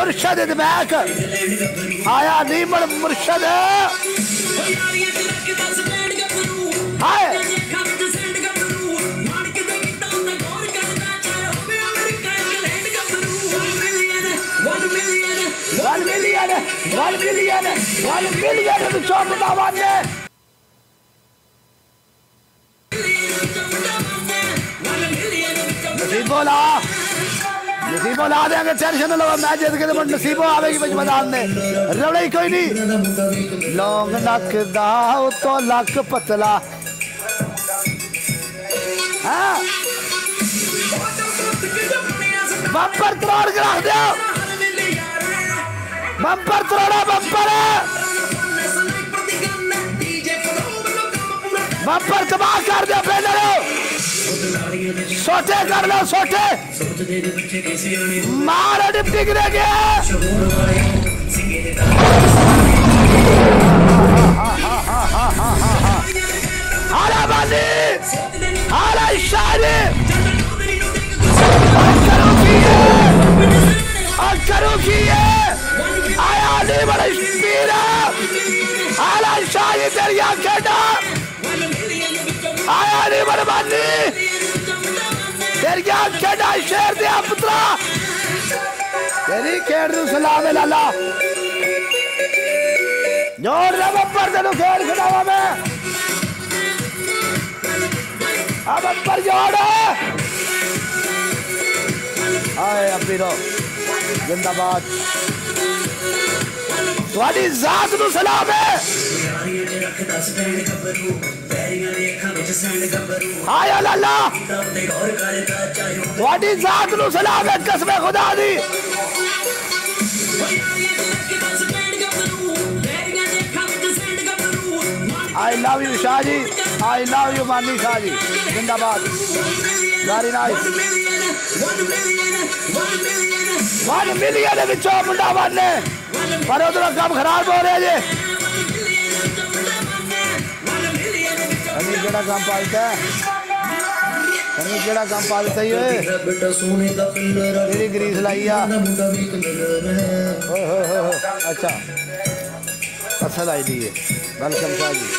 मुर्शद back आया नीमड़ मुर्शद हाय $1 million चौपटावान ने नसीबो ला देंगे टेंशन लो मैच जीत के तो नसीबो आवेगी बच मैदान में रवड़े कोई नहीं लौंग नक दाओ तो लक पतला हाँ बम्पर तोड़ के रख दो बम्पर तोड़ा बम्पर तबाह कर दो पहले सोटे कर लो सोटे मार डिप्टी गिरेगी हाला बाली हाला इशारे करो की आया नहीं बड़ा स्पीरा हाला इशारे दरिया खेड़ा आया नहीं बड़ा बाली तेरी खेड़ा शेर दिया पुत्रा तेरी खेड़ नूं सलाम है लाला जोर दे बम्पर तेनू खेल खिलावा मैं अब बम्पर जोड़ आए अबीरो जिंदाबाद तुम्हारी जात नूं सलाम है आया लाला तुम्हारी जात नूं सलाम है कसम खुदा दी I love you Shah ji I love you Mani Shah जी जिंदाबाद वेरी नाइस $1 million विचों मुंडा वाले पर उधर काम खराब हो रहे जी अभी केड़ा काम पालता है अभी केड़ा काम पालता ही है तेरी ग्रीस लाई आ अच्छा अच्छा लाई दी है वेलकम शाह जी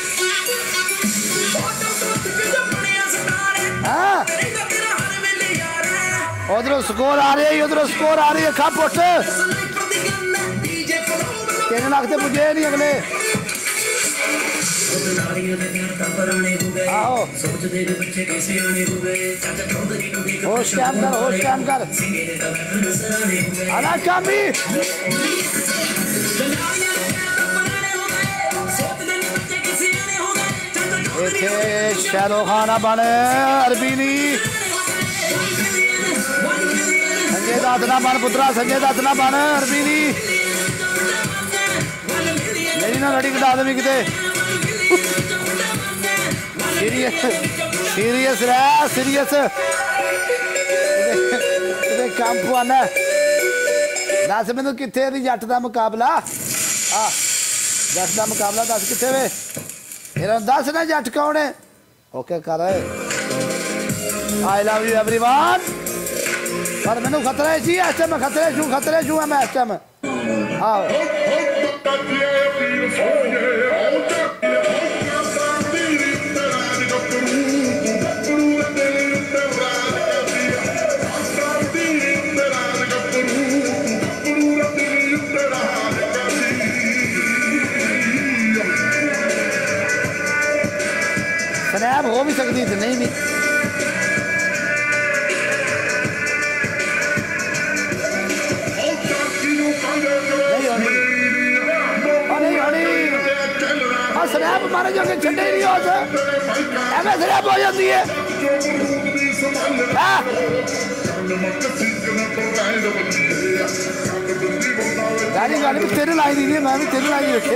हाँ उधर स्कोर आ रही है उधर स्कोर आ रही है खा पुट 3 लाख से मुझे नहीं अगले आओ होश काम कर आना कामी शाहरुख खान बने अरबीनी संजय दत्त ना बन पुत्रा संजय दत्त ना बन अरबीनी मेरी ना लड़ी कटा दे किते सीरियस रह सीरियस काम पुआना दस मैनू किथे जट का मुकाबला जट का मुकाबला दस किथे वे मेरा दस ना जट कौन है ओके कर आई लव यू एवरीवन पर मैनू खतरे सी इस टाइम खतरे छू मैं इस टाइम आओ स्नैप हो भी सकती थी नहीं भी स्नैप मारे जो कि छड़े नहीं हो एवं स्नैप हो जाती है गाड़ी गाड़ी भी तेरे लाई दी मैं भी तेरे लाई रखे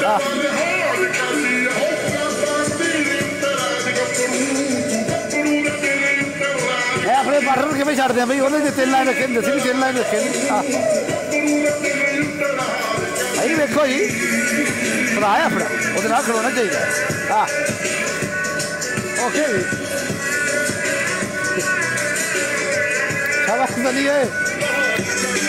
अपने पार्टनर के छड़ दें भाई उन्होंने 3 लाइन रखे दसी भी 3 लाइन रखे भाई देखो जी भरा है अपना वो खड़ोना चाहिए हाँ ओके शाबाश बनी है